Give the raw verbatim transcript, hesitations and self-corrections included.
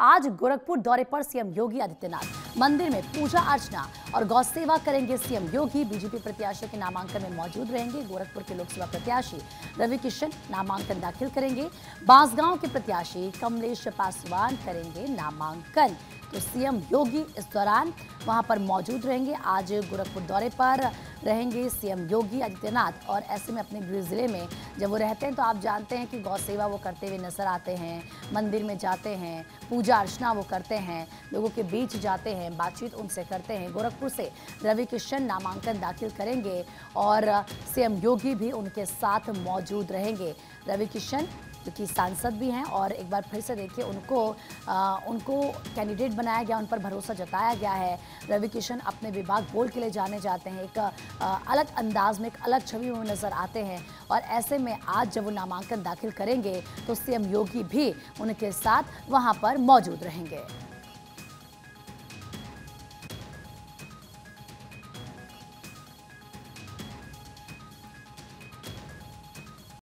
आज गोरखपुर दौरे पर सीएम योगी आदित्यनाथ। मंदिर में पूजा अर्चना और गौ सेवा करेंगे सीएम योगी। बीजेपी प्रत्याशी के नामांकन में मौजूद रहेंगे। गोरखपुर के लोकसभा प्रत्याशी रवि किशन नामांकन दाखिल करेंगे। बांसगांव के प्रत्याशी कमलेश पासवान करेंगे नामांकन। तो सीएम योगी इस दौरान वहां पर मौजूद रहेंगे। आज गोरखपुर दौरे पर रहेंगे सीएम योगी आदित्यनाथ। और ऐसे में अपने गृह जिले में जब वो रहते हैं तो आप जानते हैं कि गौ सेवा वो करते हुए नजर आते हैं, मंदिर में जाते हैं, पूजा अर्चना वो करते हैं, लोगों के बीच जाते हैं, बातचीत उनसे करते हैं। गोरखपुर से रवि किशन नामांकन दाखिल करेंगे और सीएम योगी भी उनके साथ मौजूद रहेंगे। रवि किशन जो कि सांसद भी हैं और एक बार फिर से देखिए उनको आ, उनको कैंडिडेट बनाया गया, उन पर भरोसा जताया गया है। रवि किशन अपने विभाग बोल के लिए जाने जाते हैं, एक आ, अलग अंदाज में, एक अलग छवि में नजर आते हैं। और ऐसे में आज जब वो नामांकन दाखिल करेंगे तो सीएम योगी भी उनके साथ वहां पर मौजूद रहेंगे।